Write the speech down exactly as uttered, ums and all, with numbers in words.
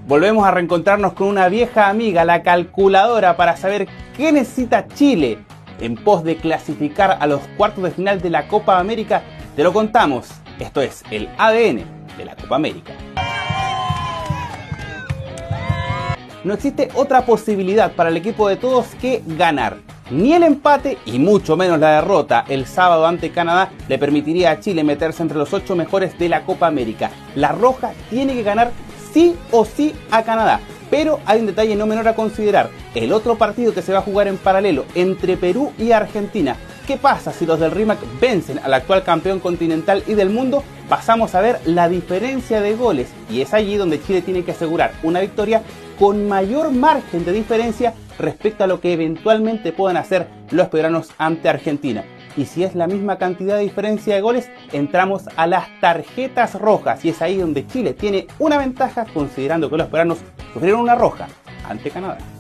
Volvemos a reencontrarnos con una vieja amiga, la calculadora, para saber qué necesita Chile en pos de clasificar a los cuartos de final de la Copa América. Te lo contamos. Esto es el A D N de la Copa América. No existe otra posibilidad para el equipo de todos que ganar. Ni el empate y mucho menos la derrota el sábado ante Canadá le permitiría a Chile meterse entre los ocho mejores de la Copa América. La Roja tiene que ganar sí o sí a Canadá. Pero hay un detalle no menor a considerar: el otro partido que se va a jugar en paralelo entre Perú y Argentina. ¿Qué pasa si los del RIMAC vencen al actual campeón continental y del mundo? Pasamos a ver la diferencia de goles, y es allí donde Chile tiene que asegurar una victoria con mayor margen de diferencia respecto a lo que eventualmente puedan hacer los peruanos ante Argentina. Y si es la misma cantidad de diferencia de goles, entramos a las tarjetas rojas, y es ahí donde Chile tiene una ventaja, considerando que los peruanos sufrieron una roja ante Canadá.